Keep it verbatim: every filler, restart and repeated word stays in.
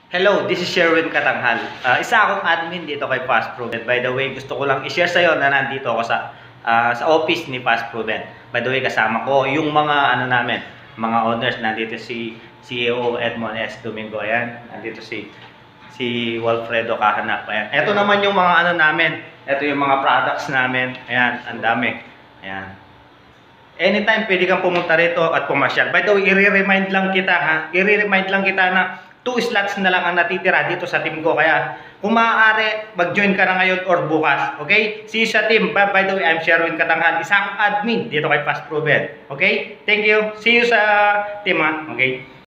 Hello, this is Sherwin Katanghal. Ah, isa akong admin dito kay Fast Proven. By the way, gusto ko lang i-share sa iyo na nandito ako sa ah, sa office ni Fast Proven. By the way, kasama ko yung mga ano namin, mga owners. Nandito si C E O Edmond S. Domingo. Ayan, nandito si si Walfredo Kahanap. Ayan. Ito naman yung mga ano namin. Ito yung mga products namin. Ayan, ang dami. Ayan. Anytime pwede kang pumunta rito at pumasyal. By the way, i-remind lang kita ha. I-remind lang kita na two slots na lang ang natitira dito sa team ko. Kaya kung maaari, mag-join ka na ngayon or bukas. Okay? See you sa team. By, by the way, I'm Sherwin Katanghal. Isa akong admin dito kay Fast Proven. Okay? Thank you. See you sa team ha. Okay?